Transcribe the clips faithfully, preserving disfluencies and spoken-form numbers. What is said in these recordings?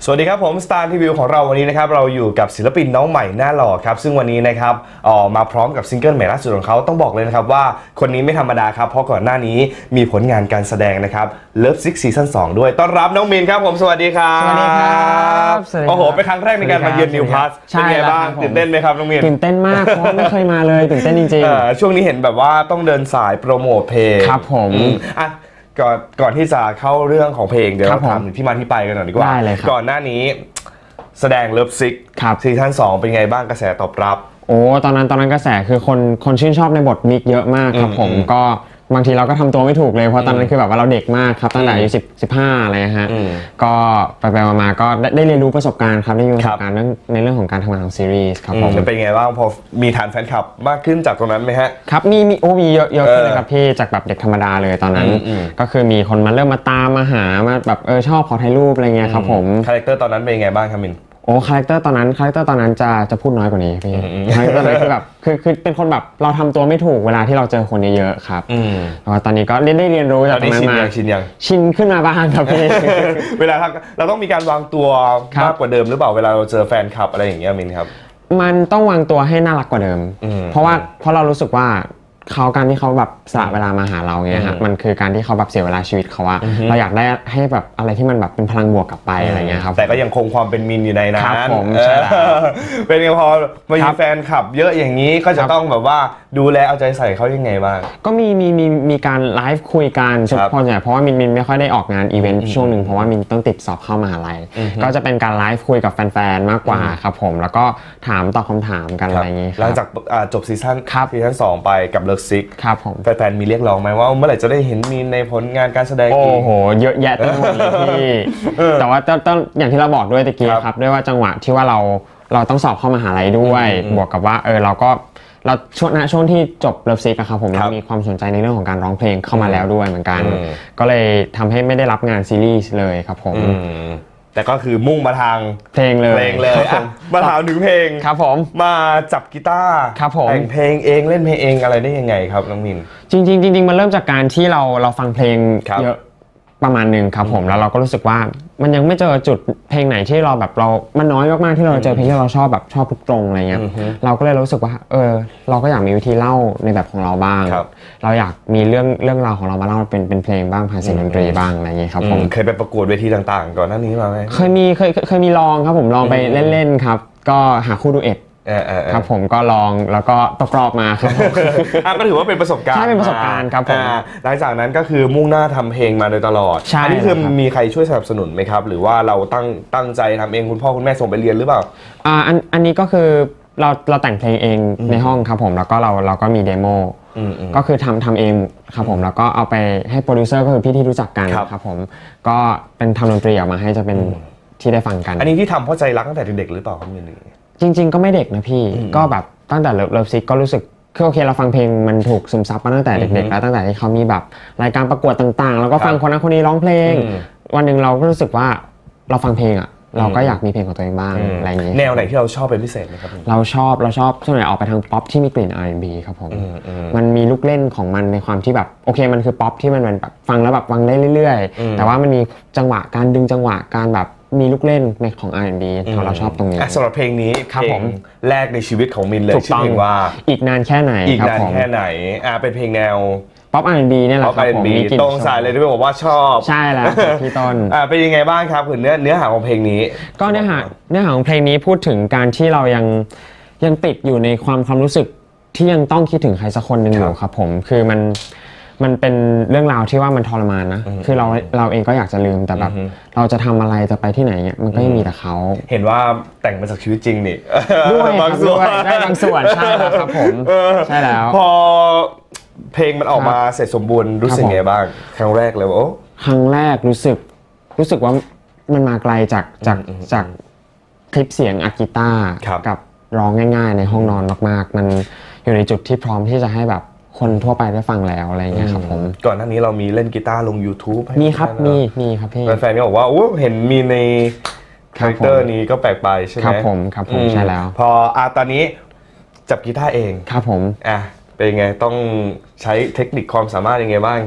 สวัสดีครับผม Star Review ของเราวันนี้นะครับเราอยู่กับศิลปินน้องใหม่หน้าหล่อครับซึ่งวันนี้นะครับออกมาพร้อมกับซิงเกิลใหม่ล่าสุดของเขาต้องบอกเลยนะครับว่าคนนี้ไม่ธรรมดาครับเพราะก่อนหน้านี้มีผลงานการแสดงนะครับ Love Sick Season สองด้วยต้อนรับน้องมินครับผมสวัสดีครับสวัสดีครับโอ้โหเป็นครั้งแรกในการมาเยือนนิวพลัสเป็นไงบ้างตื่นเต้นไหมครับน้องมินตื่นเต้นมากเพราะไม่เคยมาเลยตื่นเต้นจริงๆช่วงนี้เห็นแบบว่าต้องเดินสายโปรโมทเพลงครับผมอ่ะก่อนก่อนที่จะเข้าเรื่องของเพลงเดี๋ยวเราถามถึงที่มาที่ไปกันหน่อยดีกว่าก่อนหน้านี้แสดง Love Sick ซีซั่นสองเป็นไงบ้างกระแสตอบรับโอ้ตอนนั้นตอนนั้นกระแสคือคนคนชื่นชอบในบทมิกเยอะมากครับผมก็บางทีเราก็ทำตัวไม่ถูกเลยเพราะตอนนั้นคือแบบว่าเราเด็กมากครับตั้งแต่อายุสิบ สิบห้าอะไรฮะก็ไปไปมาๆก็ได้เรียนรู้ประสบการณ์ครับได้รู้ประสบการณ์ในเรื่องของการทำงานของซีรีส์ครับผมเป็นไงบ้างพอมีฐานแฟนคลับมากขึ้นจากตรงนั้นไหมฮะครับมีมีโอ้มีเยอะเยอะขึ้นเลยครับพี่จากแบบเด็กธรรมดาเลยตอนนั้นก็คือมีคนมาเริ่มมาตามมาหามาแบบเออชอบขอถ่ายรูปอะไรเงี้ยครับผมคาแรคเตอร์ตอนนั้นเป็นไงบ้างครับมินโอ้คาแรคเตอร์ตอนนั้นคาแรคเตอร์ตอนนั้นจะจะพูดน้อยกว่านี้พี่คาแรคเตอร์เลยคือแบบคือคือเป็นคนแบบเราทำตัวไม่ถูกเวลาที่เราเจอคนเยอะๆครับแต่ว่าตอนนี้ก็ได้ได้เรียนรู้จากตรงนั้นมาชินยังชินขึ้นมาบ้างครับพี่เวลาเราต้องมีการวางตัวมากกว่าเดิมหรือเปล่าเวลาเราเจอแฟนคลับอะไรอย่างเงี้ยมินครับมันต้องวางตัวให้น่ารักกว่าเดิมเพราะว่าเพราะเรารู้สึกว่าเขาการที่เขาแบบสละเวลามาหาเราเนี่ยครับมันคือการที่เขาแบบเสียเวลาชีวิตเขาอะเราอยากได้ให้แบบอะไรที่มันแบบเป็นพลังบวกกลับไปอะไรเงี้ยครับแต่ก็ยังคงความเป็นมินอยู่ในนั้นครับผมใช่แล้วเป็นไงพอมีแฟนคลับเยอะอย่างนี้ก็จะต้องแบบว่าดูแลเอาใจใส่เขายังไงบ้างก็มีมีมีมีการไลฟ์คุยกันเฉพาะเนี่ยเพราะว่ามินมินไม่ค่อยได้ออกงานอีเวนต์ช่วงหนึ่งเพราะว่ามินต้องติดสอบเข้ามหาลัยก็จะเป็นการไลฟ์คุยกับแฟนๆมากกว่าครับผมแล้วก็ถามตอบคำถามกันอะไรอย่างนี้หลังจากจบซีซั่นซีซั่นสองไปกับLove Sick ครับผมแฟนๆมีเรียกร้องไหมว่าเมื่อไหร่จะได้เห็นมีในผลงานการแสดงโอ้โหเยอะแยะตั้งหมดเลยพี่แต่ว่าต้องอย่างที่เราบอกด้วยตะกี้ครับด้วยว่าจังหวะที่ว่าเราเราต้องสอบเข้ามหาลัยด้วยบวกกับว่าเออเราก็เราช่วงนะช่วงที่จบ Love Sick อะครับผมเรามีความสนใจในเรื่องของการร้องเพลงเข้ามาแล้วด้วยเหมือนกันก็เลยทำให้ไม่ได้รับงานซีรีส์เลยครับผมแต่ก็คือมุ่งมาทางเพลงเลยเพลงเลยมาถามถึงเพลงครับผมมาจับกีตาร์ครับผมแต่งเพลงเองเล่นเพลงเองอะไรได้ยังไงครับน้องมินจริงๆจริงๆมันเริ่มจากการที่เราเราฟังเพลงเยอะประมาณหนึ่งครับผมแล้วเราก็รู้สึกว่ามันยังไม่เจอจุดเพลงไหนที่เราแบบเรามันน้อยมากๆที่เราเจอเพลงที่เราชอบแบบชอบทุกตรงอะไรเงี้ยเราก็เลยรู้สึกว่าเออเราก็อยากมีวิธีเล่าในแบบของเราบ้างเราอยากมีเรื่องเรื่องราวของเรามาเล่าเป็นเป็นเพลงบ้างผ่านเสียงดนตรีบ้างอะไรเงี้ยครับผมเคยไปประกวดเวทีต่างๆก่อนหน้านี้มาไหมเคยมีเคยเคยมีลองครับผมลองไปเล่นๆครับก็หาคู่ดูเอ็ดครับผมก็ลองแล้วก็ตกรอบมาครับก็ถือว่าเป็นประสบการณ์ใช่เป็นประสบการณ์ครับผมหลังจากนั้นก็คือมุ่งหน้าทำเพลงมาโดยตลอดอันนี้คือมีใครช่วยสนับสนุนไหมครับหรือว่าเราตั้งตั้งใจทำเองคุณพ่อคุณแม่ส่งไปเรียนหรือเปล่าอ่าอันอันนี้ก็คือเราเราแต่งเพลงเองในห้องครับผมแล้วก็เราเราก็มีเดโมก็คือทำทำเองครับผมแล้วก็เอาไปให้โปรดิวเซอร์ก็คือพี่ที่รู้จักกันครับผมก็เป็นทำดนตรีออกมาให้จะเป็นที่ได้ฟังกันอันนี้ที่ทำเพราะใจรักตั้งแต่เด็กหรือเปล่าครับมินจริงๆก็ไม่เด็กนะพี่ก็แบบตั้งแต่เลิฟซิกก็รู้สึกคือโอเคเราฟังเพลงมันถูกซึมซับมาตั้งแต่เด็กๆแล้วตั้งแต่ที่เขามีแบบรายการประกวดต่างๆแล้วก็ฟังคนนั้นคนนี้ร้องเพลงวันหนึ่งเราก็รู้สึกว่าเราฟังเพลงอ่ะเราก็อยากมีเพลงของตัวเองบ้างอะไรอย่างนี้แนวไหนที่เราชอบเป็นพิเศษไหมครับเราชอบเราชอบส่วนใหญ่ออกไปทางป๊อปที่มีกลิ่น อาร์ แอนด์ บี ครับผมมันมีลูกเล่นของมันในความที่แบบโอเคมันคือป๊อปที่มันแบบฟังแล้วแบบฟังได้เรื่อยๆแต่ว่ามันมีจังหวะการดึงจังหวะการแบบมีลูกเล่นในของ อาร์ แอนด์ บี เราชอบตรงนี้สำหรับเพลงนี้ครับผมแรกในชีวิตของมินเลยชื่อเพลงว่าอีกนานแค่ไหนอีกนานแค่ไหนอ่าเป็นเพลงแนวป๊อป อาร์ แอนด์ บี เนี่ยแหละครับผมมีตรงสายเลยที่บอกว่าชอบใช่แล้วพี่ต้นอ่าเป็นยังไงบ้างครับคือเนื้อเนื้อหาของเพลงนี้ก็เนื้อหาเนื้อหาของเพลงนี้พูดถึงการที่เรายังยังติดอยู่ในความความรู้สึกที่ยังต้องคิดถึงใครสักคนหนึ่งอยู่ครับผมคือมันมันเป็นเรื่องราวที่ว่ามันทรมานนะคือเราเราเองก็อยากจะลืมแต่แบบเราจะทำอะไรจะไปที่ไหนเนี่ยมันก็ยังมีแต่เขาเห็นว่าแต่งมาจากชีวิตจริงนี่ด้วยบางส่วนได้บางส่วนใช่แล้วครับผมใช่แล้วพอเพลงมันออกมาเสร็จสมบูรณ์รู้สึกไงบ้างครั้งแรกเลยโอ้ครั้งแรกรู้สึกรู้สึกว่ามันมาไกลจากจากจากคลิปเสียงอัดกีตาร์กับร้องง่ายๆในห้องนอนมากๆมันอยู่ในจุดที่พร้อมที่จะให้แบบคนทั่วไปได้ฟังแล้วอะไรเงี้ยครับผมก่อนหน้านี้เรามีเล่นกีตาร์ลง YouTube มีครับมีมีครับพี่แฟนๆก็บอกว่าโอ้เห็นมีในคาแรคเตอร์นี้ก็แปลกไปใช่ไหมครับผมครับผมใช่แล้วพออาตอนนี้จับกีตาร์เองครับผมอ่ะเป็นไงต้องใช้เทคนิคความสามารถยังไงบ้างครับ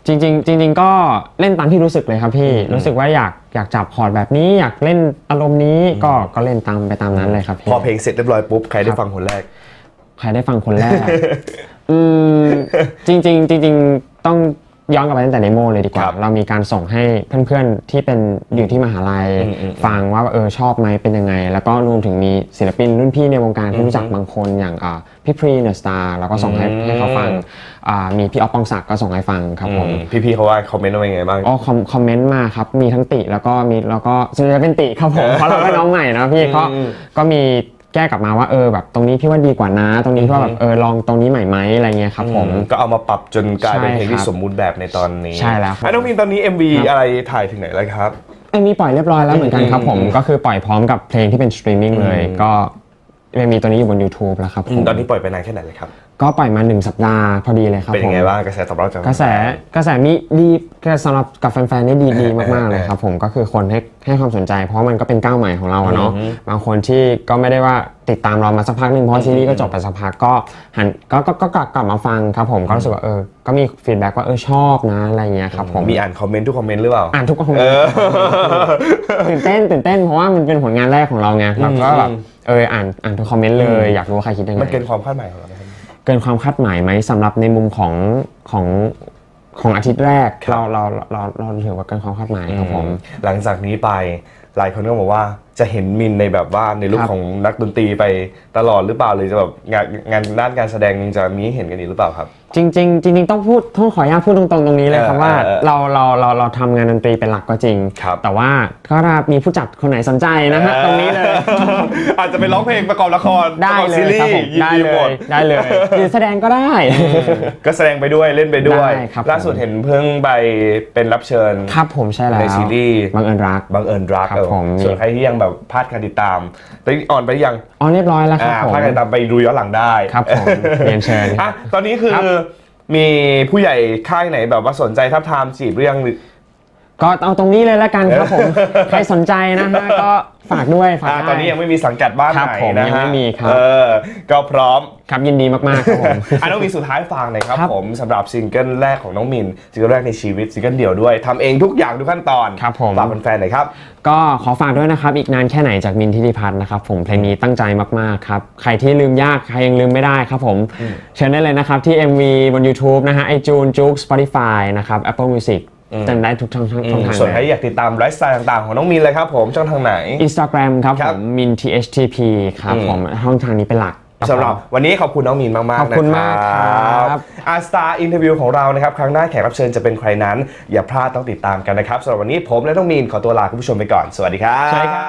จริงๆจริงๆก็เล่นตามที่รู้สึกเลยครับพี่รู้สึกว่าอยากอยากจับคอร์ดแบบนี้อยากเล่นอารมณ์นี้ก็ก็เล่นตามไปตามนั้นเลยครับพี่พอเพลงเสร็จเรียบร้อยปุ๊บใครได้ฟังคนแรกใครได้ฟังคนแรกอืมจริงๆจริงๆต้องย้อนกลับไปตั้งแต่เดโมเลยดีกว่าเรามีการส่งให้เพื่อนๆที่เป็นอยู่ที่มหาลัยฟังว่าเออชอบไหมเป็นยังไงแล้วก็รวมถึงมีศิลปินรุ่นพี่ในวงการที่รู้จักบางคนอย่างพี่พรีเนอร์สตาร์แล้วก็ส่งให้ให้เขาฟังมีพี่ออฟปองศักดิ์ก็ส่งให้ฟังครับผมพี่ๆเขาว่าคอมเมนต์ว่าไงบ้างอ๋อคอมเมนต์มาครับมีทั้งติแล้วก็มีแล้วก็ส่วนใหญ่เป็นติครับผมเพราะเราก็น้องใหม่นะพี่เขาก็มีแก้กลับมาว่าเออแบบตรงนี้พี่ว่าดีกว่านะตรงนี้ว่าแบบเออลองตรงนี้ใหม่ไหมอะไรเงี้ยครับผมก็เอามาปรับจนกลายเป็นเพลงที่สมบูรณ์แบบในตอนนี้ใช่แล้วครับน้องมินตอนนี้ เอ็ม วี อะไรถ่ายถึงไหนแล้วครับเอ็ม วี ปล่อยเรียบร้อยแล้วเหมือนกันครับผมก็คือปล่อยพร้อมกับเพลงที่เป็นสตรีมมิ่งเลยก็เอ็ม วี ตัวนี้อยู่บน YouTube แล้วครับตอนนี้ปล่อยไปนานแค่ไหนเลยครับก็ปล่อยมาหนึ่งสัปดาห์พอดีเลยครับเป็นยังไงบ้างกระแสตอบรับจากกระแสกระแสมีดีสำหรับกับแฟนๆนี่ดีดีมากๆเลยครับผมก็คือคนให้ให้ความสนใจเพราะมันก็เป็นก้าวใหม่ของเราเนาะบางคนที่ก็ไม่ได้ว่าติดตามเรามาสักพักนึงเพราะซีรีส์ก็จบไปสักพักก็หันก็ก็ก็กลับมาฟังครับผมก็รู้สึกว่าเออก็มีฟีดแบ็กว่าเออชอบนะอะไรเงี้ยครับผมมีอ่านคอมเมนต์ทุกคอมเมนต์หรือเปล่าอ่านทุกคอมเมนต์ตื่นเต้นตื่นเต้นเพราะว่ามันเป็นผลงานแรกของเราไงแล้วก็แบบเอออ่านอ่านทุกคอมเมนต์เลยอยากรู้ว่าใครคิดยังไงมันเกินความคาดหมายของเราเกินความคาดหมายไหมสำหรับในมุมของของของอาทิตย์แรกเราเราเราเราถือว่าเกินความคาดหมายครับผมหลังจากนี้ไปหลายคนก็บอกว่าจะเห็นมินในแบบว่าในลุคของนักดนตรีไปตลอดหรือเปล่าหรือจะแบบงานงานด้านการแสดงยังจะมีให้เห็นกันอีกหรือเปล่าครับจริงๆจริงๆต้องพูดต้องขออนุญาตพูดตรงๆตรงนี้เลยครับว่าเราเราเราเราทำงานดนตรีเป็นหลักก็จริงแต่ว่าก็ถ้ามีผู้จัดคนไหนสนใจนะฮะตรงนี้เลยอาจจะไปร้องเพลงประกอบละครได้เลยครับผมได้เลยได้เลยหรือแสดงก็ได้ก็แสดงไปด้วยเล่นไปด้วยล่าสุดเห็นเพิ่งไปเป็นรับเชิญครับผมใช่แล้วในซีรีส์บังเอิญรักบังเอิญรักครับผมส่วนใครที่ยังแบบพลาดการติดตามตอนนี้อ่อนไปยังอ๋อเรียบร้อยแล้วครับผมพลาดการติดตามไปดูย้อนหลังได้ครับผมเรียนเชิญอ่ะตอนนี้คือมีผู้ใหญ่ค่ายไหนแบบว่าสนใจทับทามจีบเรื่องก็เอาตรงนี้เลยละกันครับผมใครสนใจนะฮะก็ฝากด้วยฝากตอนนี้ยังไม่มีสังกัดบ้านไหนนะฮะยังไม่มีครับก็พร้อมครับยินดีมากๆครับผมอ่ะน้องมินสุดท้ายฟังหน่อยครับผมสำหรับซิงเกิลแรกของน้องมินซิงเกิลแรกในชีวิตซิงเกิลเดี่ยวด้วยทำเองทุกอย่างทุกขั้นตอนครับผมฝากแฟนๆหน่อยครับก็ขอฝากด้วยนะครับอีกนานแค่ไหนจากมินทิติพัฒน์นะครับผมเพลงนี้ตั้งใจมากๆครับใครที่ลืมยากใครยังลืมไม่ได้ครับผมเชิญได้เลยนะครับที่ เอ็ม วี บน YouTube นะฮะ iTunes Juke Spotify นะครับ Apple Musicจำได้ทุกช่องทางส่วนใครอยากติดตามไลฟ์สไตล์ต่างๆของน้องมินเลยครับผมช่องทางไหน Instagram ครับผมมิน ที เอช ที พี ครับผมช่องทางนี้เป็นหลักสำหรับวันนี้ขอบคุณน้องมินมากๆนะครับขอบคุณมากครับอาร์สตาร์อินเทอร์วิวของเรานะครับครั้งหน้าแขกรับเชิญจะเป็นใครนั้นอย่าพลาดต้องติดตามกันนะครับสำหรับวันนี้ผมและน้องมินขอตัวลาคุณผู้ชมไปก่อนสวัสดีครับใช่ครับ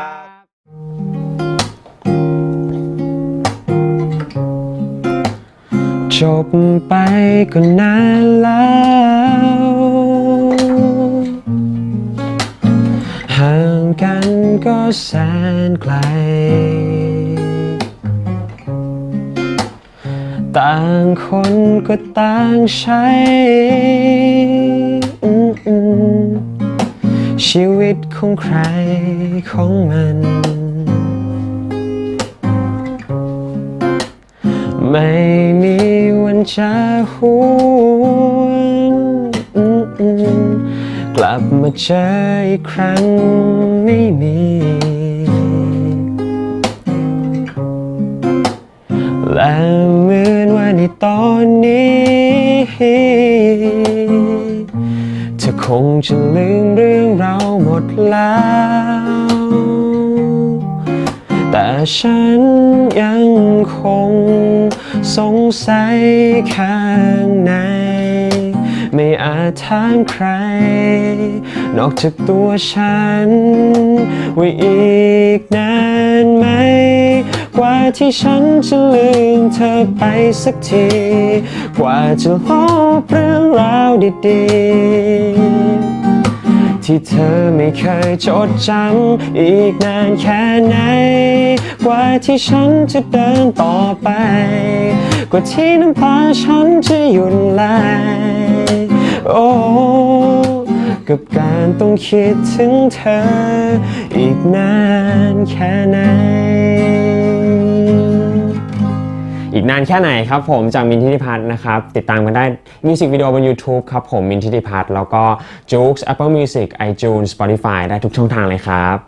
จบไปก็นานแล้วห่างกันก็แสนไกลต่างคนก็ต่างใช้ชีวิตของใครของมันไม่มีวันจะหวนกลับมาเจออีกครั้งไม่มีและเหมือนว่าในตอนนี้เธอคงจะลืมเรื่องเราหมดแล้วแต่ฉันยังคงสงสัยข้างในไม่อาจถามใครนอกจากตัวฉันว่าอีกนานไหมกว่าที่ฉันจะลืมเธอไปสักทีกว่าจะลบเรื่องราวดีๆที่เธอไม่เคยจดจำอีกนานแค่ไหนกว่าที่ฉันจะเดินต่อไปกว่าที่น้ำตาฉันจะหยุดไหลโอ้กับการต้องคิดถึงเธออีกนานแค่ไหนอีกนานแค่ไหนครับผมจากมินทิติพัฒน์นะครับติดตามกันได้มิวสิกวิดีโอบน YouTube ครับผมมินทิติพัฒน์แล้วก็ Joox Apple Music iTunes Spotify ได้ทุกช่องทางเลยครับ